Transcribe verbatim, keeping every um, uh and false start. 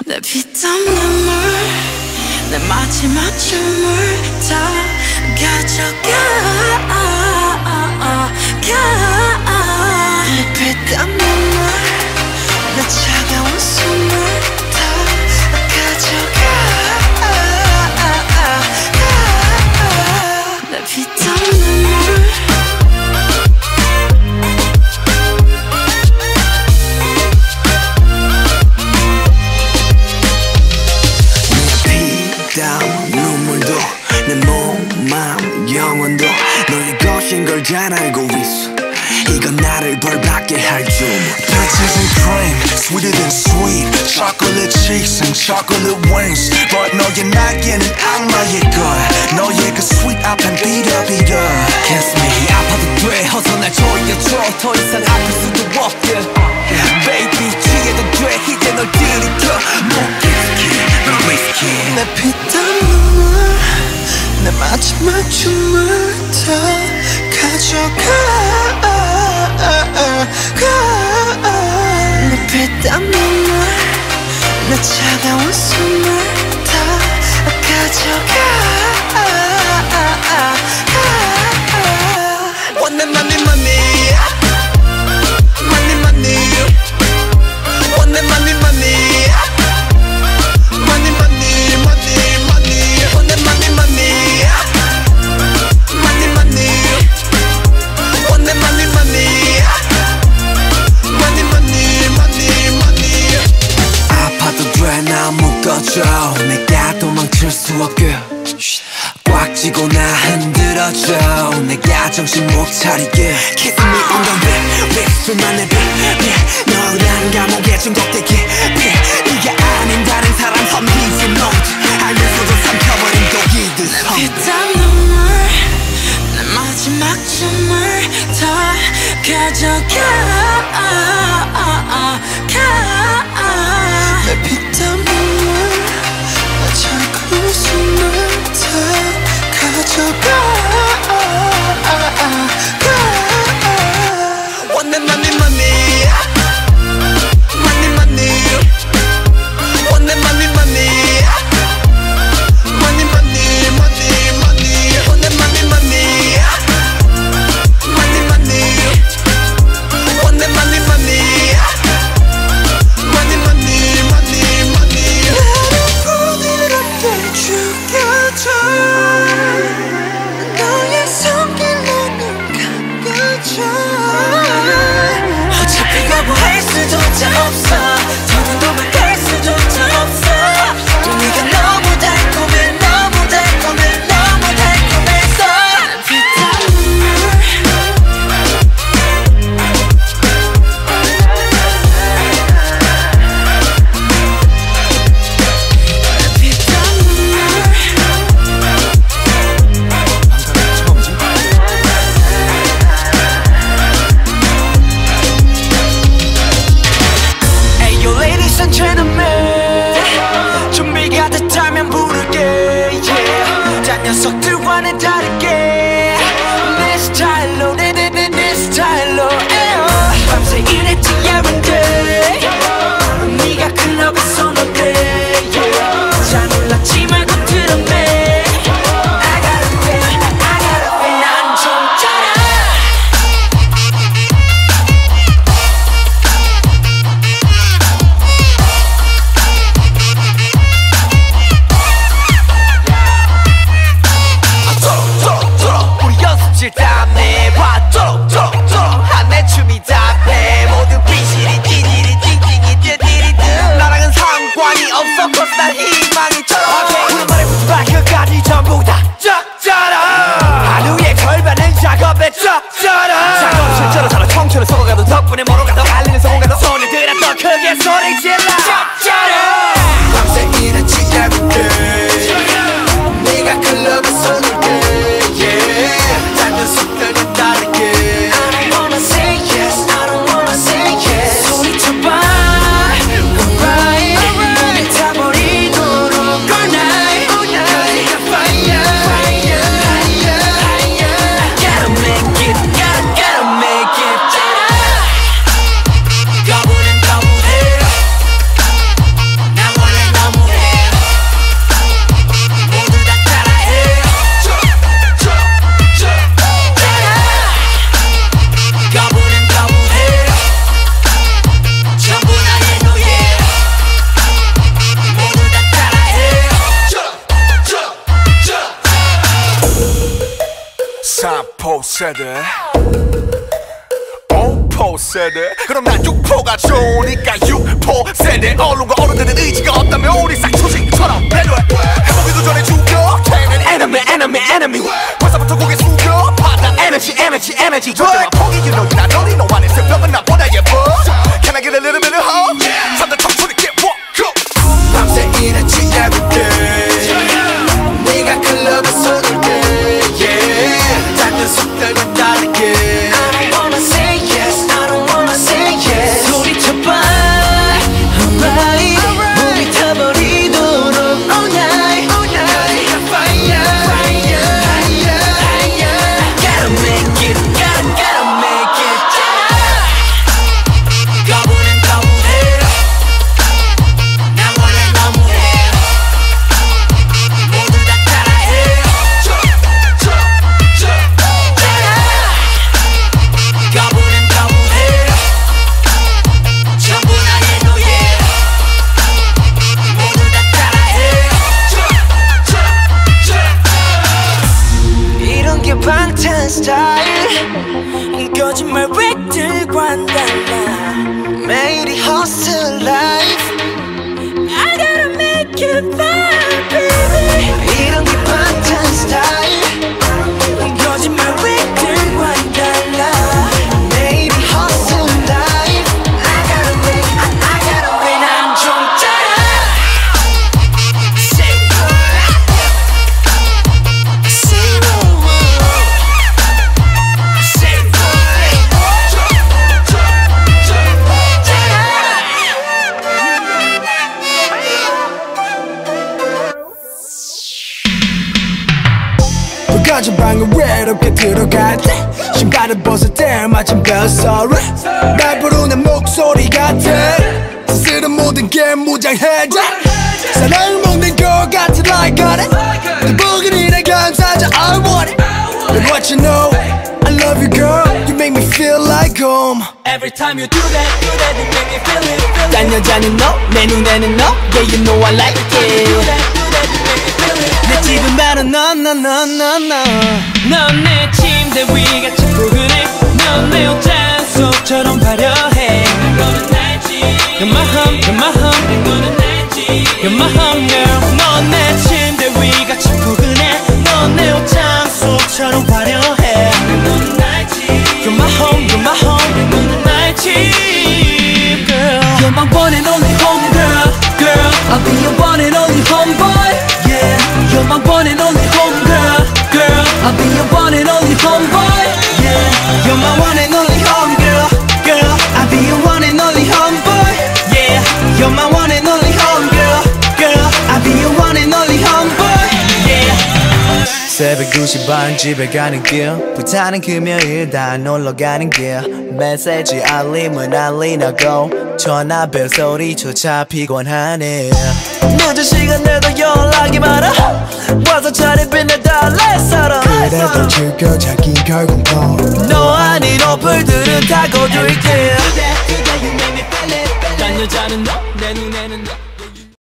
내 피땀 눈물 내 마지막 춤을 다 가져가 내 피땀 눈물 내 차가운 숨을 다 가져가 내 피땀 눈물 눈물도 내 몸, 마음, 영혼도 너의 것인 걸 잘 알고 있어. 이건 나를 벌받게 할 줄. Peaches and cream, sweeter than sweet. Chocolate cheeks and chocolate wings. But 너의 날개는 악마의 거야. 너의 그 sweet 앞엔 비려비려. Kiss me 아파도 돼 어서 날 조여줘 더 이상 아플 수도 없게 Baby 취해도 돼 이제 널 들이켜 Whiskey, 넌 whiskey. 내 피땀 눈물 내 마지막 춤을 다 가져가 내 피땀 눈물 내 차가운 숨을 다 가져가 Want that money money Money money Want that money money Money money money money Want that money money Money money Want that money money Money money money money 아파도 돼 나 묶어줘 내가 도망칠 수 없게 꽉 쥐고 나 흔들어줘 내가 정신 못 차리게 Kiss me on the lip, lip 수만의 빛 너라는 감옥에 중독되기 네가 아닌 다른 사람 선비지 note 알면서도 삼켜버린 독이듯 피땀 눈물 내 마지막 춤을 다 가져가 내 피땀 눈물 내 차가운 숨을 다 가져가 Want that money money Money money Want that money money Money money money money Want that money money Money money Want that money money Money money money money 나를 부드럽게 죽여줘 내 세대 오포 세대 그럼 난 육포가 좋으니까 육포 세대 언론과 어른들의 의지가 없다면 우리 싹초식처럼 배려해 해보기도 전에 죽여 걔는 enemy enemy enemy 벌써부터 고개 숙여 받아 energy energy energy 절대로 포기 you know 나 너니 너 안에 새벽은 나보다 예뻐 Can I get a little bit of hope? 삼단 청춘이 get walk go 밤새 일했지 every day 네가 클럽에 손을 대 yeah 작은 속들과 다르게 I don't wanna say yes I don't wanna say yes 소리쳐봐 alright 몸이 타버리도록 all night all night fire fire fire fire Gotta make it gotta gotta make it 거부는 거부해 나 원래 너무해 모두 다 따라해 거부는 거부해 전부 나의 노예 모두 다 따라해 이런 게 방탄 스타일 거짓말 획들과는 달라 매일이 hustle life I gotta make it fun baby 이런 게 방탄 스타일 거짓말 획들과는 달라 매일이 hustle life I gotta make I, I gotta make 난 좀 짜라 Say Say 불가진 방에 외롭게 들어갈 때 신발을 벗을 때 마침 벨소리 날 부르는 목소리 같아 스스로 모든 게 무장해져 사랑을 먹는 것 같아 like it 그 부근이나 감싸줘 I want it But what you know I love you girl You make me feel like home Every time you do that, do that, you make me feel it, feel it. 딴 여자는 너, 내 눈에는 너 Yeah you know I like it Do that, do that, you make me feel it. 내 집은 바로 너, 너, 너, 너, 너 넌 내 침대 위같이 포근해 넌 내 옷장 속처럼 화려해 너는 날지 You're my home, you're my home 너는 날지 You're my home girl 넌 내 침대 위같이 포근해 넌 내 옷장 속처럼 화려해 너는 날지 You're my home, you're my home 너는 날지 girl You're my one and only home girl Girl I'll be your one and only homeboy Yeah You're my one and only home girl Girl I'll be your one and only homeboy Yeah You're my one and only home girl Girl I'll be your one and only homeboy Yeah You're my one and only home girl Girl I'll be your one and only homeboy Yeah 새벽 두 시 반 집에 가는 길 불타는 금요일 다 놀러 가는 길 메시지 알림을 알리나고 전화 벨 소리조차 피곤하네 늦은 시간에도 연락이 많아 와서 차례 빛나 달래 살아 그래도 즐겨 자기 결국 너 아닌 어플들은 다 거둘게 딴 여자는 너 내 눈에는 너